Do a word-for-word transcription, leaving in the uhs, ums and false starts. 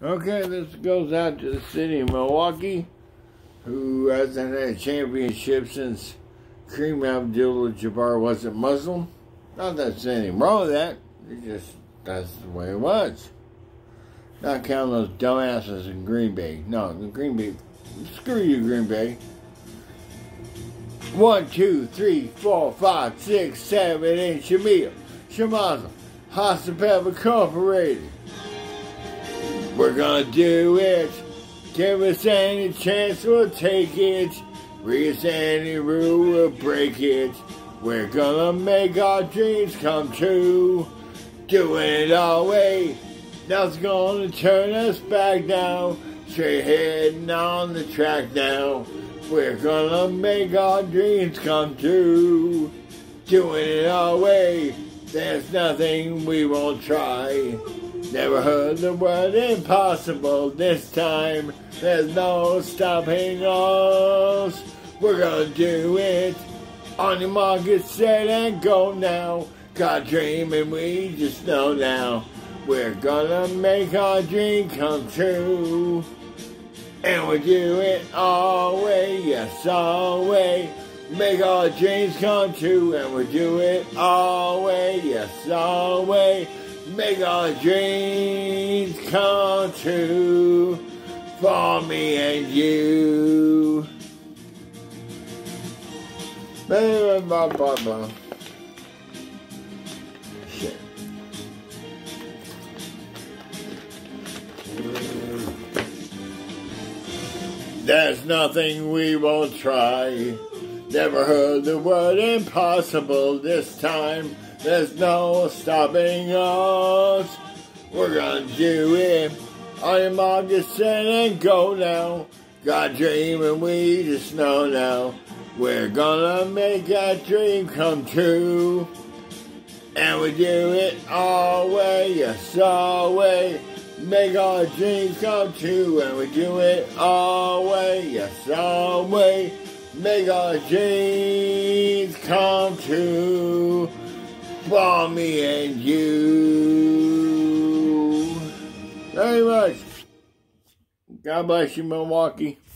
Okay, this goes out to the city of Milwaukee, who hasn't had a championship since Kareem Abdul-Jabbar wasn't Muslim. Not that there's anything wrong with that. It just, that's the way it was. Not counting those dumbasses in Green Bay. No, the Green Bay, screw you, Green Bay. One, two, three, four, five, six, seven, eight, Shamil, Shemaza, Hasapel Incorporated. We're gonna do it. Give us any chance, we'll take it. Read us any rule, we'll break it. We're gonna make our dreams come true. Doing it our way. Nothing's gonna turn us back now. Straight heading on the track now. We're gonna make our dreams come true. Doing it our way. There's nothing we won't try. Never heard the word impossible this time. There's no stopping us. We're gonna do it. On your mark, get set and go now. Got a dream and we just know now. We're gonna make our dream come true. And we do it our way, yes, our way. Make our dreams come true. And we do it our way, yes, our way. Make our dreams come true for me and you. Blah, blah, blah, blah. Shit. There's nothing we won't try. Never heard the word impossible this time. There's no stopping us. We're gonna do it. On your mark, get set and go now. Got a dream and we just know now. We're gonna make that dream come true. And we do it our way, yes, our way. Make our dreams come true. And we do it our way, yes, our way. Make our dreams come true for me and you. Very much. God bless you, Milwaukee.